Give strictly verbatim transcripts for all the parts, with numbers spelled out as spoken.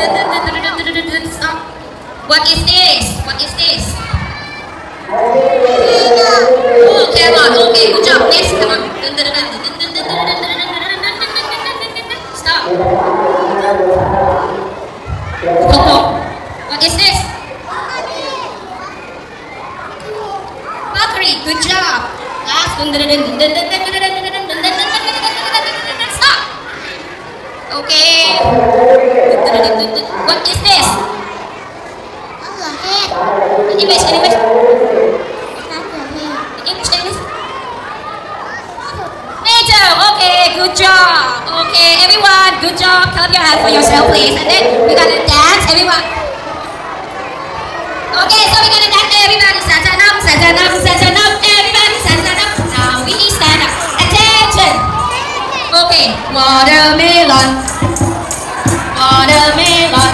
Stop. What is this? What is this? Oh, carrot. Okay, good job. Next, come on. Stop. Coco. What is this? Bakery. Good job. Last. Stop. Okay. What is this? English, English. English, English. Nature. Okay, good job. Okay, everyone, good job. Clap your hands for yourself, please. And then we're gonna dance, everyone. Okay, so we're gonna dance. Everybody stand up, stand up, stand up. Everybody stand up. Now we stand up. Attention. Okay, watermelon. Watermelon.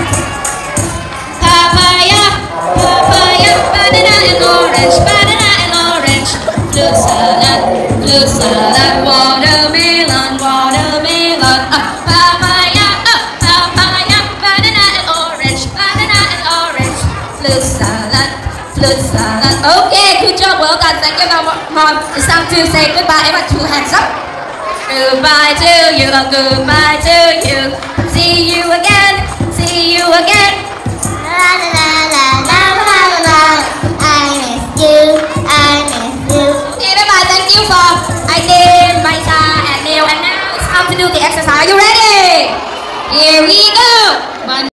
Papaya. Papaya. Banana and orange. Banana and orange. Fruit salad. Fruit salad. Watermelon. Watermelon. Uh, papaya. Uh, papaya. Banana and orange. Banana and orange. Fruit salad. Fruit salad. Okay, good job. Well done. Thank you, Mom. It's time to say goodbye. Everyone, two hands up. Goodbye to you. Goodbye to you. See you again. See you again. La la la la la la la la. I miss you. I miss you. Okay, bye-bye. Thank you for Aileen, Maisa, and Neil. And now it's time to do the exercise. Are you ready? Here we go.